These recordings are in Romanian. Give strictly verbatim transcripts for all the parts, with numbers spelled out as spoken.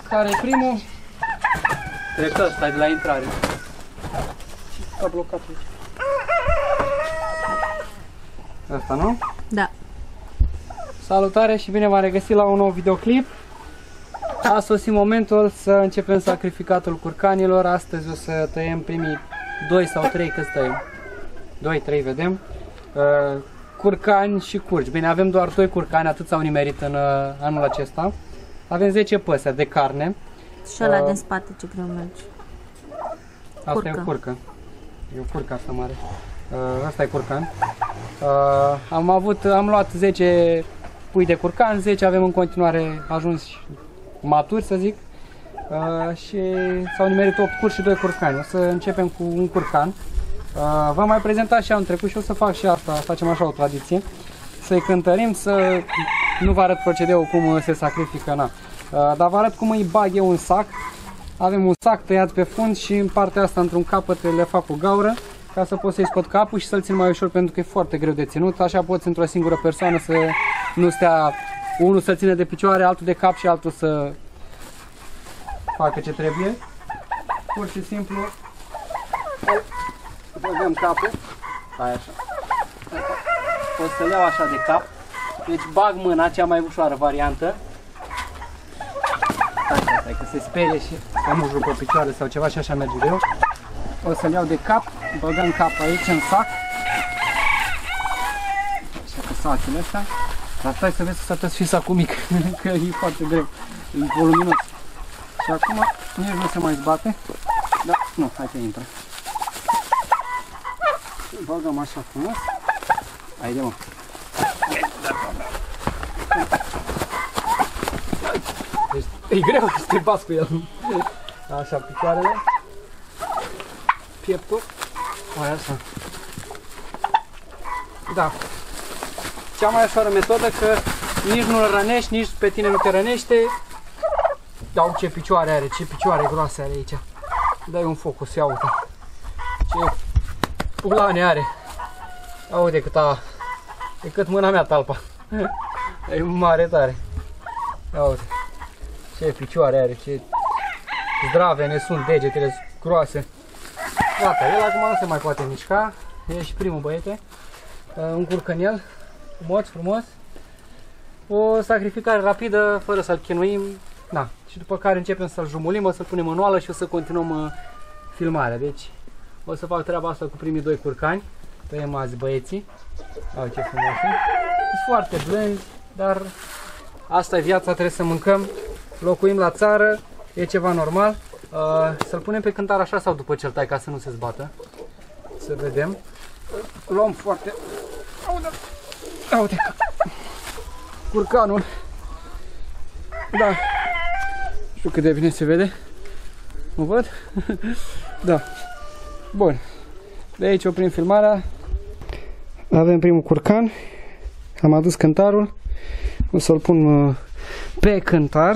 Care e primul? Cred că ăsta e de la intrare. S-a blocat aici. Asta, nu? Da. Salutare și bine v-am regăsit la un nou videoclip. A sosit momentul să începem sacrificatul curcanilor. Astăzi o să tăiem primii doi sau trei, cât tăiem? doi trei, vedem. Uh, curcani și curci. Bine, avem doar doi curcani, atât s-au nimerit în uh, anul acesta. Avem zece păsări de carne. Și ăla uh, din spate, ce greu merge. Asta Curcă. e o curcă. E o curcă asta mare. Uh, asta e curcan. Uh, am avut, am luat zece pui de curcan, zece avem în continuare ajuns maturi, să zic. Uh, și s-au nimerit opt curci și doi curcani. O să începem cu un curcan. Uh, V-am mai prezentat și anul trecut și o să fac și asta, facem așa o tradiție. Să-i cântărim, să nu vă arăt procedeul cum se sacrifică, na. Uh, dar vă arăt cum îi bag eu în sac. Avem un sac tăiat pe fund și în partea asta, într-un capăt, le fac o gaură ca să pot să-i scot capul și să-l țin mai ușor, pentru că e foarte greu de ținut. Așa poți într-o singură persoană să nu stea unul să ține de picioare, altul de cap și altul să facă ce trebuie. Pur și simplu băgăm capul. Hai așa. O să-l iau așa de cap. Deci bag mâna, cea mai ușoară variantă. Stai, stai, stai, că se sperie și să nu rupă picioare sau ceva și așa merge greu. O să-l iau de cap, băgăm capul aici în sac. Așa că sacul ăsta. Dar stai să vezi să să și sacul mic, că e foarte greu, e voluminos. Și acum nici nu se mai zbate. Da, nu, hai că intră. Băgăm așa frumos. Haide, mă. Deci, e greu să te bați cu el. Așa, picioarele. Pieptul. Hai așa. Da. Cea mai ușoară metodă, că nici nu-l rănești, nici pe tine nu te rănește. Dau ce picioare are, ce picioare groase are aici. Dai un focus, ia uite. Ce ulane are. Aude cât a... E cât mâna mea talpa. E mare tare. Ia uite. Ce picioare are, ce zdrave ne sunt degetele groase. Gata, el acum nu se mai poate mișca. E și primul, băiete. Un curcănel. Frumos, frumos. O sacrificare rapidă, fără să-l chinuim. Da. Și după care începem să-l jumulim, o să-l punem în oală și o să continuăm uh, filmarea. Deci o să fac treaba asta cu primii doi curcani. Tăiem azi băieții. Au ce frumos. Sunt foarte blânzi, dar asta e viața, trebuie să mâncăm. Locuim la țară, e ceva normal. Uh, să-l punem pe cântar așa sau după ce-l tai, ca să nu se zbată. Să vedem. Luăm foarte... Aude! Aude! Curcanul. Da. Nu știu cât de bine se vede. Mă văd? Da. Bun. De aici oprim filmarea. Avem primul curcan. Am adus cântarul. O să-l pun pe cântar.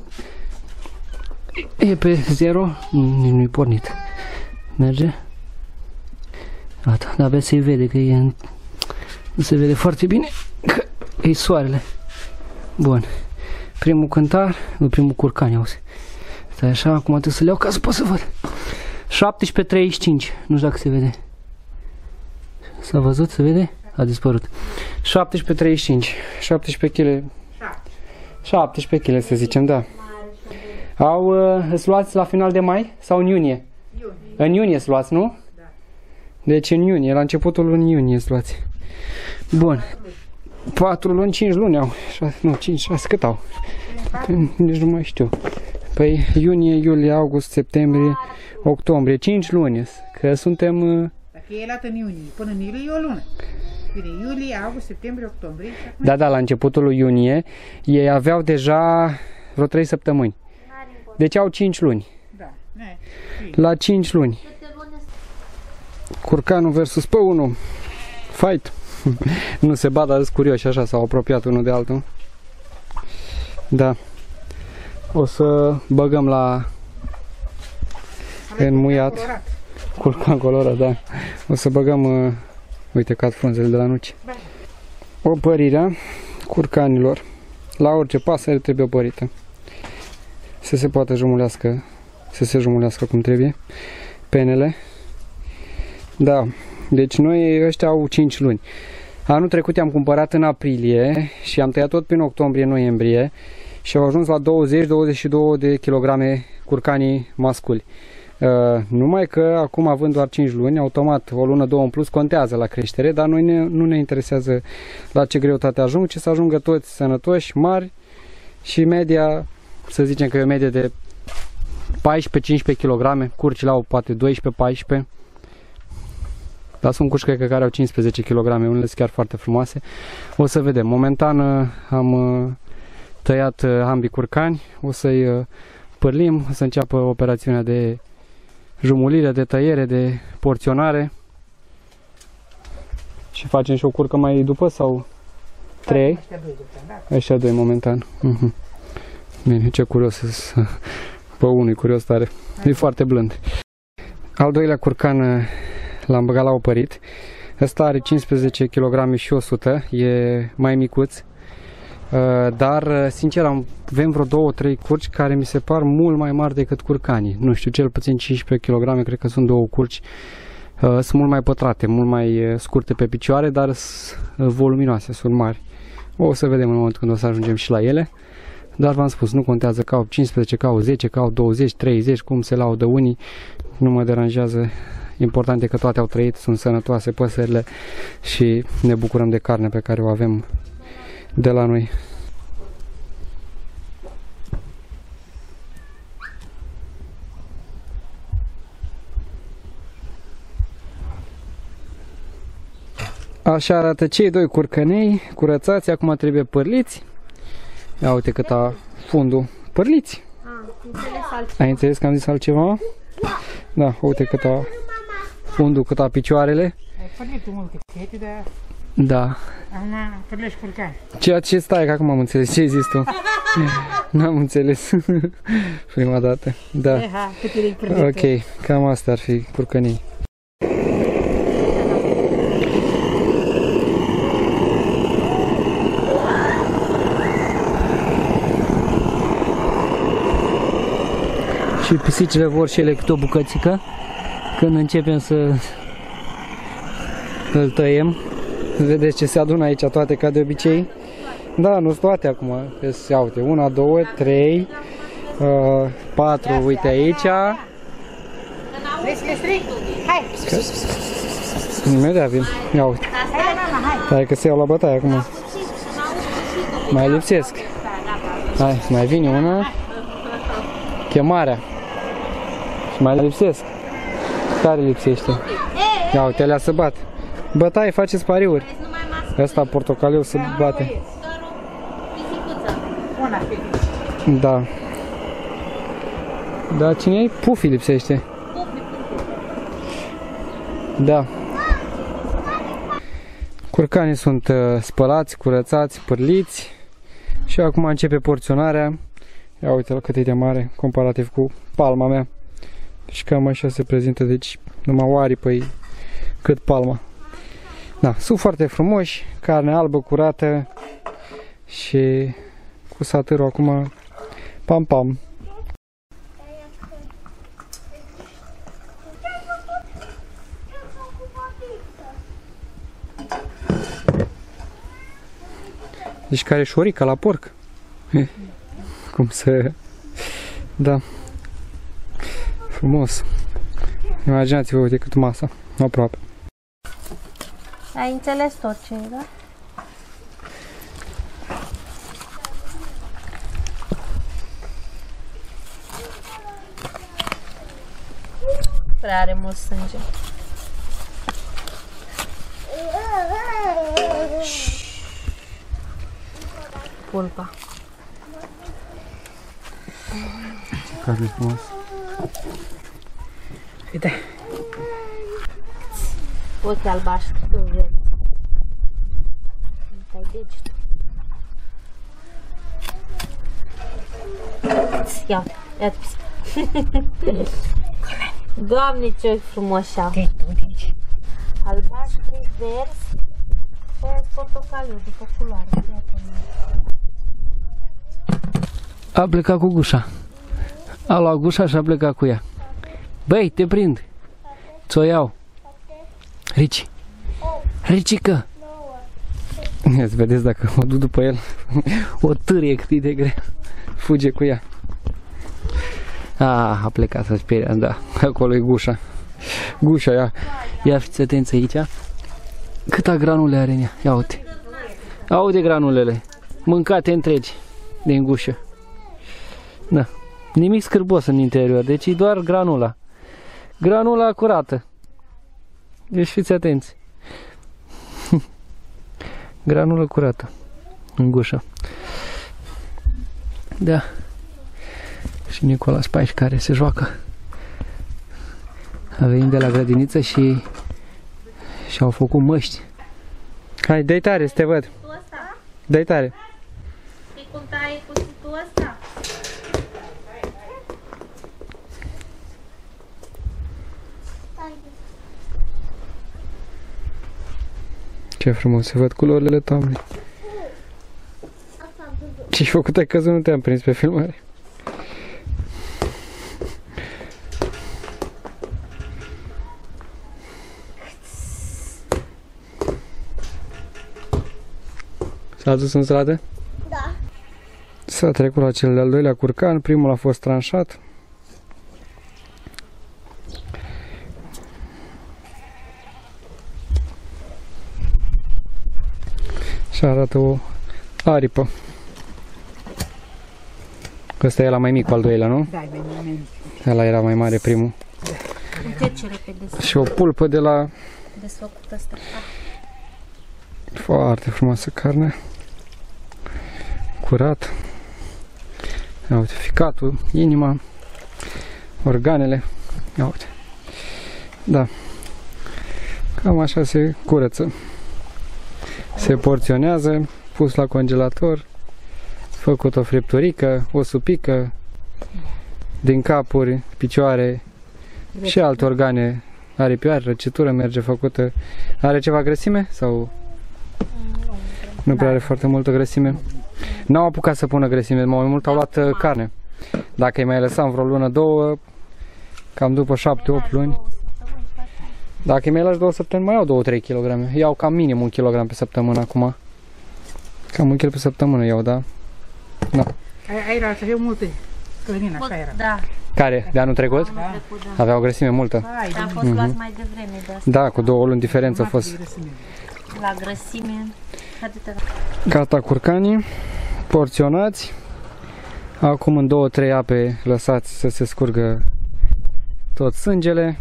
E pe zero. Nici nu-i pornit. Merge? Gata. Dar abia se vede că e în... Nu se vede foarte bine că e soarele. Bun. Primul cântar, primul curcan, auzi. Stai așa, acum trebuie să le iau ca să pot să văd. șaptesprezece treizeci și cinci, nu știu dacă se vede. S-a văzut, se vede? A dispărut. șaptesprezece treizeci și cinci, șaptesprezece kilograme. șaptesprezece kilograme să zicem, da. Au, uh, îți luați la final de mai sau în iunie? Iunie. În iunie îți luați, nu? Da. Deci în iunie, la începutul lunii iunie îți luați. Bun. patru luni, cinci luni au. șase, nu, cinci, șase, cât au? Păi, nici nu mai știu. Păi iunie, iulie, august, septembrie, octombrie, cinci luni. Că suntem... Dacă e luat în iunie, până în iulie e o lună. Bine, iulie, august, septembrie, octombrie. Da, da, la începutul lui iunie ei aveau deja vreo trei săptămâni. Deci au cinci luni. Da, ne. La cinci luni. Curcanul versus păunul. Fight. Nu se bat, dar sunt curioși așa, s-au apropiat unul de altul. Da. O să băgăm la înmuiat. Curcan colorat, da. O să băgăm, uh, uite, cad frunzele de la nuci. Opărirea curcanilor. La orice pasăre trebuie opărită. să se poată jumulească, să se jumulească cum trebuie penele. Da, deci noi ăștia au cinci luni. Anul trecut i-am cumpărat în aprilie și am tăiat tot prin octombrie-noiembrie și au ajuns la douăzeci douăzeci și două de kilograme curcanii masculi. Uh, numai că acum, având doar cinci luni, automat o lună, două în plus contează la creștere, dar noi ne, nu ne interesează la ce greutate ajung, ci să ajungă toți sănătoși, mari și media, să zicem că e o medie de paisprezece cincisprezece kilograme, curcile au poate doisprezece paisprezece. Dar sunt curci cred că care au cincisprezece kilograme, unele sunt chiar foarte frumoase. O să vedem. Momentan am tăiat ambii curcani, o să-i părlim, o să înceapă operațiunea de jumulire, de tăiere, de porționare. Și facem și o curcă mai după sau trei? Ăștia doi momentan. Uh-huh. Bine, ce curios să... Pe unul e curios tare. E foarte blând. Al doilea curcan l-am băgat la opărit. Ăsta are cincisprezece kilograme și o sută, e mai micuț. Dar, sincer, avem vreo două trei curci care mi se par mult mai mari decât curcanii. Nu știu, cel puțin cincisprezece kilograme, cred că sunt două curci. Sunt mult mai pătrate, mult mai scurte pe picioare, dar sunt voluminoase, sunt mari. O să vedem în momentul când o să ajungem și la ele. Dar v-am spus, nu contează că au cincisprezece, că au zece, că au douăzeci, treizeci, cum se laudă unii. Nu mă deranjează. Important e că toate au trăit, sunt sănătoase păsările și ne bucurăm de carne pe care o avem de la noi. Așa arată cei doi curcănei curățați, acum trebuie părliți. Ia uite cât a fundul. Părliți! Ai înțeles că am zis altceva? Da, uite cât a fundul, cât a picioarele. Ai părlit mult cât de... Da. Acum părlești curcani. Ceea ce stai, că acum am înțeles. Ce ai zis tu? N-am înțeles. Prima dată. Da. Ok, cam asta ar fi curcănii. Și pisicile vor și ele câte o bucățică când începem să îl tăiem. Vedeți ce se adună aici toate ca de obicei. Da, nu sunt toate acum. Ia uite, una, două, trei, uh, patru, uite aici. Hai! Imediat vin. Ia uite. Hai că se iau la bătaie acum. Mai lipsesc. Hai, mai vine una. Chemarea. Și mai lipsesc. Care lipsește? Ia uite, alea se bat. Bătaie, faceți pariuri. Ăsta portocaliu se bate. Da. Da, cine-i? Pufi lipsește. Da. Curcanii sunt uh, spălați, curățați, pârliți. Și acum începe porționarea. Ia uite la cât e de mare comparativ cu palma mea. Și cam așa se prezintă, deci numai o aripă e cât palma. Da, sunt foarte frumoși, carne albă, curată și cu satârul acum pam pam. Deci care șorica la porc. Cum să... Da. Frumos. Imaginați-vă, uite cât masa. Aproape. Ai înțeles tot ce e, da? Prea are mult sânge. Pulpa. Ce carne frumos. Uite. Ochi albaștri, tu vezi. Uite-ai degetul. Ia uite, ia-te pisică. Doamne, ce ochi frumoși au. Albaștri, verzi și portocaliu, după culoare. A plecat cu gușa. A luat gușa și a plecat cu ea. Băi, te prind. Ți-o iau. Rici. Ricică. Ia-ți vedeți dacă o duc după el. O târie cât e de grea. Fuge cu ea. Ah, a plecat să speria, da. Acolo e gușa. Gușa, ia. Ia fiți atenți aici. Câta granule are în ea. Ia uite. Aude granulele. Mâncate întregi din gușă. Da. Nimic scârbos în interior, deci e doar granula. Granula curată. Deci fiți atenți. Granulă curată în gușă. Da. Și Nicolas Paiș care se joacă. A venit de la grădiniță și și-au făcut măști. Hai, dă-i tare să te văd. Dă-i tare. Știi cum tai cuțitul ăsta? Ce frumos se văd culorile toamnei. Ce-ai făcut? Ai căzut, nu te-am prins pe filmare. S-a dus în stradă? Da. S-a trecut la cel de-al doilea curcan, primul a fost tranșat. Și arată o aripă. Ăsta e la mai mic, al doilea, nu? Da, e mai mic. Ăla era mai mare, primul. Încerce repede. Și o pulpă de la... Desfăcut ăsta. Foarte frumoasă carne. Curat. Ia uite, ficatul, inima, organele. Ia uite. Da. Cam așa se curăță. Se porționează, pus la congelator, făcut o fripturică, o supică, din capuri, picioare și alte organe, aripioare, răcitură merge făcută. Are ceva grăsime sau nu prea are foarte multă grăsime? N-au apucat să pună grăsime, mai mult au luat uh, carne. Dacă îi mai lăsam vreo lună, două, cam după șapte opt luni. Dacă îi mai lași două săptămâni, mai au două trei kilograme. Iau cam minim un kilogram pe săptămână acum. Cam un kil pe săptămână iau, da? Da. Aia era să fie multe. Călănin, așa era. Da. Care? De anul trecut? Anul trecut, da. Avea o grăsime multă. Hai, Dar a de fost luat mai devreme de asta. Da, cu două luni diferență a fost. La grăsime. Haide-te la... Gata curcanii, porționați. Acum în două trei ape lăsați să se scurgă tot sângele.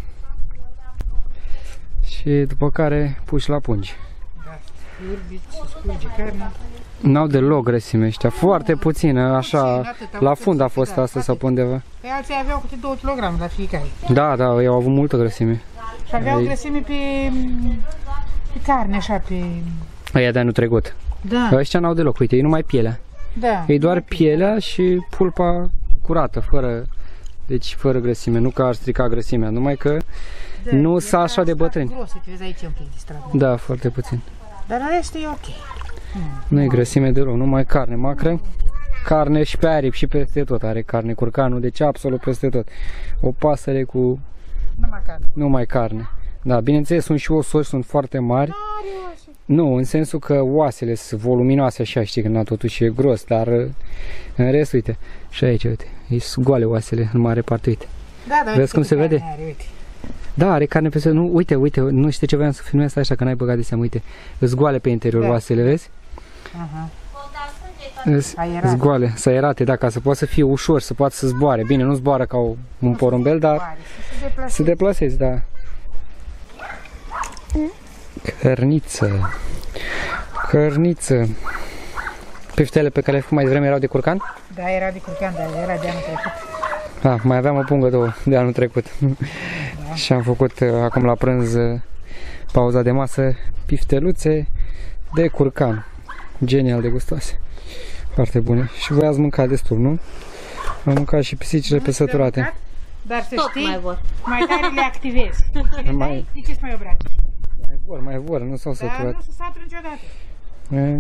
Și după care puși la pungi. Da, scurgi, se scurge carnea. N-au deloc grăsime ăștia, foarte puțină, așa, la fund a fost asta sau pe undeva. Păi alții aveau câte două kilograme la fiecare. Da, da, ei au avut multă grăsime. Și aveau Ei- grăsime pe, pe carne, așa, pe... Aia de anul trecut. Da, Ăștia n-au deloc, uite, ei numai pielea. da. Ei doar pielea și pulpa curată, fără, deci fără grăsime, nu că ar strica grăsimea, numai că Da, nu era s-a așa de bătrâni. Gros, uite, vezi aici un pic de stradă. Da, foarte puțin. Dar în rest e ok. Nu e grăsime deloc, numai carne macră. Carne și pe aripi și peste tot are carne curcanul, deci absolut peste tot. O pasăre cu Numai carne. numai carne. Da, bineînțeles sunt și osori, sunt foarte mari. Nu, în sensul că oasele sunt voluminoase așa, știi, că na, totuși e gros, dar în rest, uite, și aici, uite, e goale oasele în mare parte, uite. Da, da, Vezi uite cum câtă se vede? carne Are, uite. Da, are carne peste, nu, uite, uite, nu știu ce voiam să filmez așa, că n-ai băgat de seamă, uite, îți goale pe interior Da. oasele, vezi? Aha. Îți Aerate. îți goale, să aerate, da, ca să poată să fie ușor, să poată să zboare. Bine, nu zboară ca o- un porumbel, dar Pare să se deplaseze. să deplasezi, da. Cărniță. Cărniță. Piftele pe care le-ai făcut mai devreme erau de curcan? Da, era de curcan, dar era de anul trecut. Ah, mai aveam o pungă, două, de anul trecut. Și am făcut uh, acum la prânz, uh, pauza de masă, pifteluțe de curcan. Genial de gustoase. Foarte bune. Și voi ați mâncat destul, nu? Am mâncat și pisicile pe săturate. Dar să Tot știi, mai vor. mai tare le activezi. Mai, De ce-ți mai obraci? mai vor, mai vor, nu s-au Dar săturat. nu se satură niciodată. E,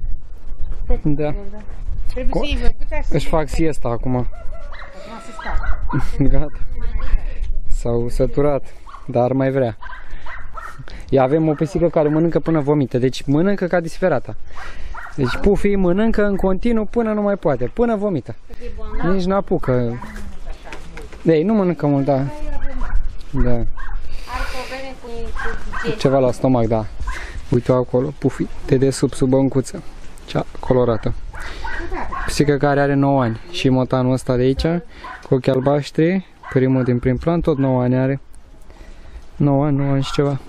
Da. Trebuie să iei văcutea și Își fac siesta acum. Acum se stau. Gata. S-au săturat, dar mai vrea. Ia avem o pisică care mănâncă până vomită, deci mănâncă ca disperata. Deci Pufi mănâncă în continuu până nu mai poate, până vomită. Nici n-apucă. Ei, nu mănâncă mult, da. Da. Are probleme cu, cu Ceva la stomac, da. Uite-o acolo, Pufi, de desubt sub băncuță. Cea colorată. Pisică care are nouă ani. Și motanul ăsta de aici, cu ochii albaștri, primul din prim plan, tot nouă ani are. nouă ani, nouă ani și ceva.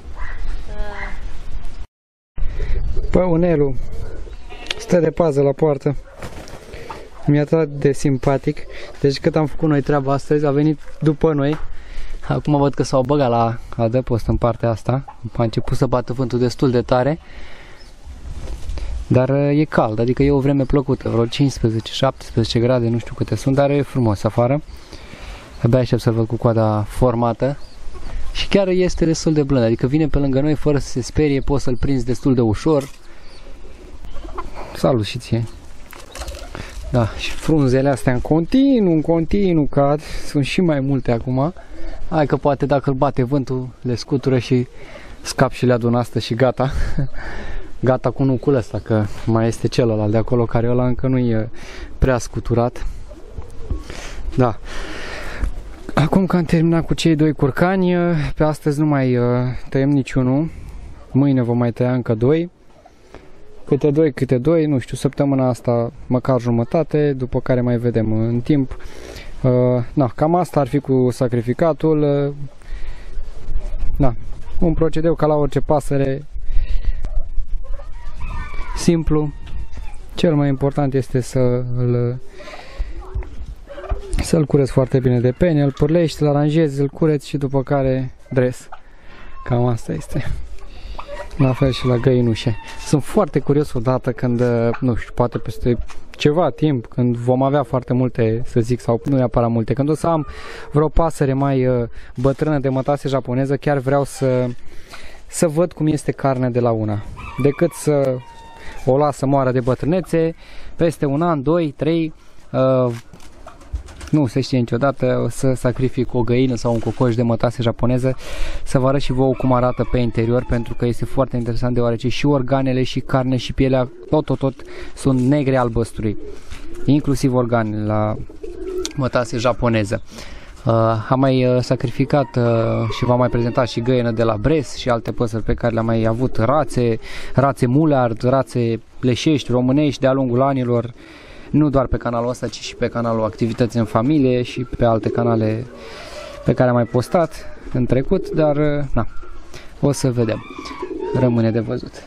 Păunelul stă de pază la poartă. Mi-a dat de simpatic. Deci cât am făcut noi treaba astăzi, a venit după noi. Acum văd că s-au băgat la adăpost în partea asta. A început să bată vântul destul de tare. Dar e cald, adică e o vreme plăcută, vreo cincisprezece șaptesprezece grade, nu știu câte sunt, dar e frumos afară. Abia aștept să-l văd cu coada formată. Și chiar este destul de blând, adică vine pe lângă noi fără să se sperie, poți să-l prinzi destul de ușor. Salut și ție! Da, și frunzele astea în continuu, în continuu cad, sunt și mai multe acum. Hai că poate dacă îl bate vântul, le scutură și scap și le adun asta și gata. Gata cu nucul ăsta, că mai este celălalt de acolo, care ăla încă nu e prea scuturat. Da. Acum că am terminat cu cei doi curcani, pe astăzi nu mai uh, tăiem niciunul. Mâine vom mai tăia încă doi. Câte doi, câte doi, nu știu, săptămâna asta măcar jumătate, după care mai vedem în timp. Uh, na, cam asta ar fi cu sacrificatul. Uh, da, un procedeu ca la orice pasăre. Simplu. Cel mai important este să îl să-l cureți foarte bine de pene, îl pârlești, îl aranjezi, îl cureți și după care dres. Cam asta este. La fel și la găinușe. Sunt foarte curios odată când, nu știu, poate peste ceva timp, când vom avea foarte multe, să zic, sau nu neapărat multe, când o să am vreo pasăre mai bătrână de mătase japoneză, chiar vreau să, să văd cum este carnea de la una. Decât să o las să moară de bătrânețe, peste un an, doi, trei, uh, nu se știe niciodată, o să sacrific o găină sau un cocoș de mătase japoneză, să vă arăt și vouă cum arată pe interior, pentru că este foarte interesant, deoarece și organele, și carne, și pielea, tot, tot, tot sunt negre albăstrui, inclusiv organele la mătase japoneză. Uh, am mai uh, sacrificat uh, și v-am mai prezentat și găină de la Bres și alte păsări pe care le-am mai avut, rațe, rațe mulard, rațe leșești, românești de-a lungul anilor, nu doar pe canalul ăsta, ci și pe canalul Activități în Familie și pe alte canale pe care am mai postat în trecut, dar uh, na, o să vedem, rămâne de văzut.